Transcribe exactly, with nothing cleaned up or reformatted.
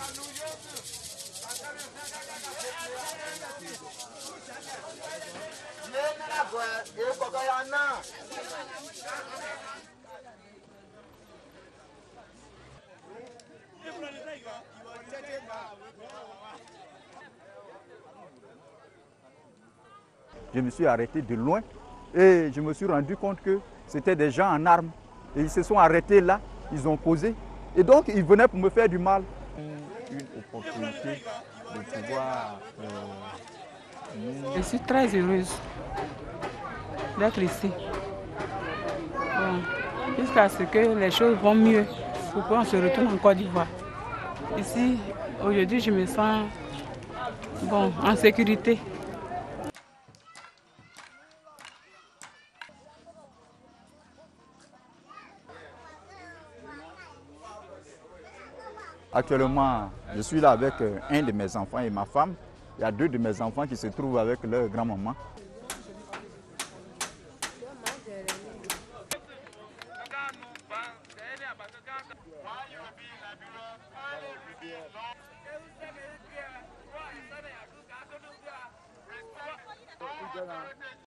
Je me suis arrêté de loin et je me suis rendu compte que c'était des gens en armes. Et ils se sont arrêtés là, ils ont causé. Et donc, ils venaient pour me faire du mal. Une opportunité de pouvoir... Euh, je suis très heureuse d'être ici. Bon, jusqu'à ce que les choses vont mieux pour qu'on se retourne en Côte d'Ivoire. Ici, aujourd'hui, je me sens bon, en sécurité. Actuellement, je suis là avec un de mes enfants et ma femme. Il y a deux de mes enfants qui se trouvent avec leur grand-maman.